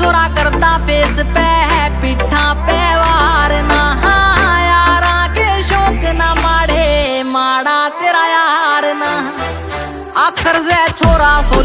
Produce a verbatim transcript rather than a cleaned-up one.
छोरा करता पेज पे है पिठा पे वार ना यारा के शौक ना माड़े माड़ा तेरा यार ना आखर से छोरा